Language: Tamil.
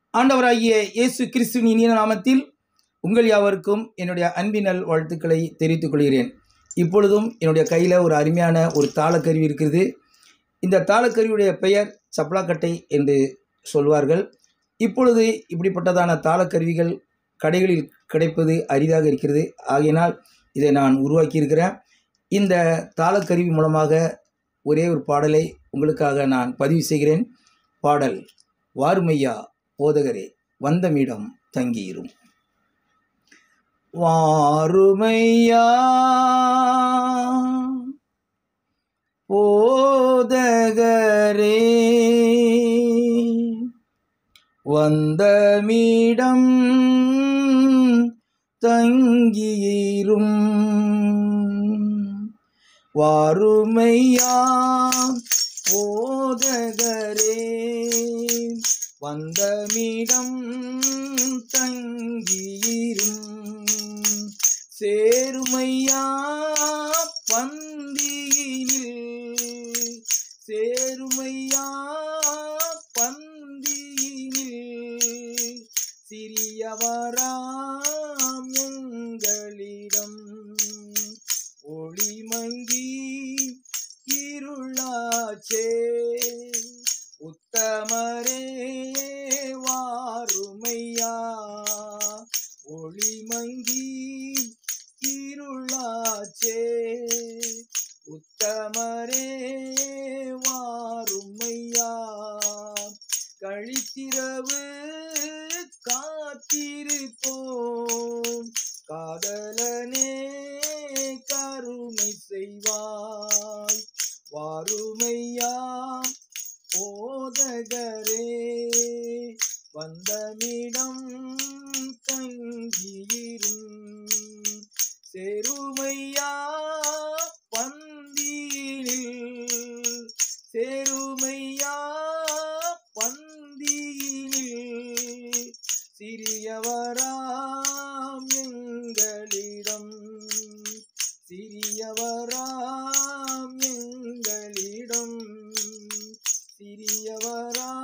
ஆண்டவராகிய இயேசு கிறிஸ்துவின் இனிய நாமத்தில் உங்கள் யாவருக்கும் என்னுடைய அன்பினல் வாழ்த்துக்களை தெரிவித்துக் கொள்கிறேன். இப்பொழுதும் என்னுடைய கையில் ஒரு அருமையான ஒரு தாளக்கருவி இருக்கிறது. இந்த தாளக்கருவியுடைய பெயர் சப்ளாக்கட்டை என்று சொல்வார்கள். இப்பொழுது இப்படிப்பட்டதான தாளக்கருவிகள் கடைகளில் கிடைப்பது அரிதாக இருக்கிறது. ஆகையினால் இதை நான் உருவாக்கியிருக்கிறேன். இந்த தாளக்கருவி மூலமாக ஒரே ஒரு பாடலை உங்களுக்காக நான் பதிவு செய்கிறேன். பாடல்: வாருமையா போதகரே, வந்தமிடம் தங்கியிரும். வாருமையா போதகரே, வந்தமிடம் தங்கியிரும். வாருமையா போதகரே, வந்தமிடம் தங்கியிரும். சேருமையா பந்தியினில், சேருமையா பந்தியினில். சிறியவராம் எங்களிடம் ஒளிமங்கி இருளாச்சே. உத்தமரே வாருமையா, ஒளிமங்கி இருளாச்சே. உத்தமரே வாருமையா, கழித்திரவு காத்திருப்போம். காதலனே கருணை செய்வாய். வாருமையா போதகரே, வந்தமிடம் தங்கியிரும். சேருமையா பந்தியினில், சேருமையா பந்தியினில். சிறியவராம் எங்களிடம், சிறியவராம் எங்களிடம், சிறியவரா